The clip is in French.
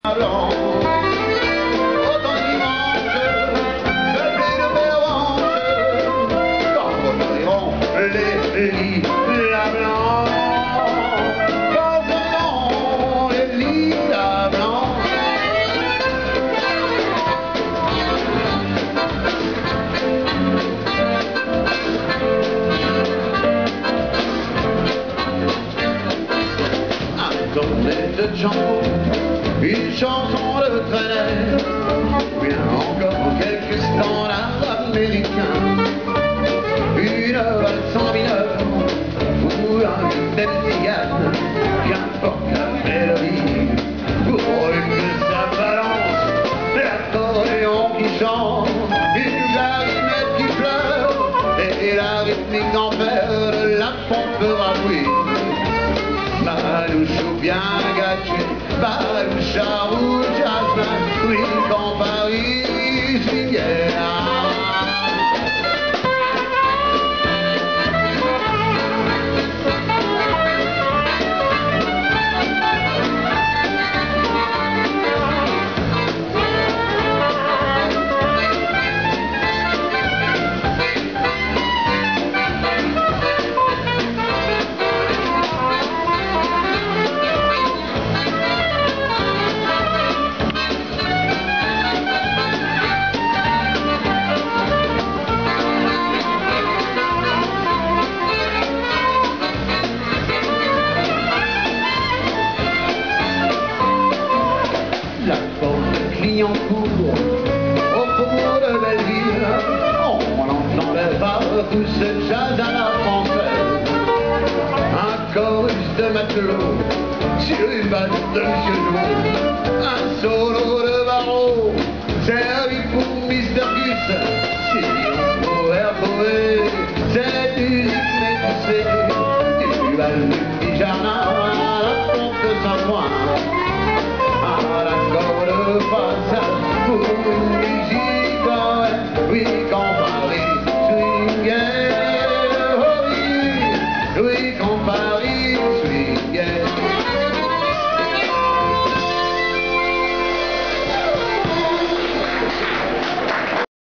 blanc. Autant dimanche, peuplé de pervenches, quand recueilleront les lilas blancs. Quand recueilleront les lilas blancs. Un tournet de jambon, une chanson de traînée, bien encore quelques standards américains, une valse en mineur ou un thème cigane, qu'importe la mélodie, pourvu que ça balance, l'accordéon qui chante, une clarinette qui pleure, et la rythmique en fer de la pompe rapouille. Balouche ou bien gâché, balouche à rouge, jasmin, oui, quand Paris swingait. En cours, au faubourg de Belleville, on entendait pas tout ce jazz à la française. Un chorus de matelots sur une basse de Monsieur Joe, un solo de barreau servi pour Mr. Gus. Si on pouvait retrouver cette musique métissée du bal du petit jardin à la pompe de Saint-Ouen, à l'accord de passage pour une musique, oui, quand Paris swingait, oh oui, oui, quand Paris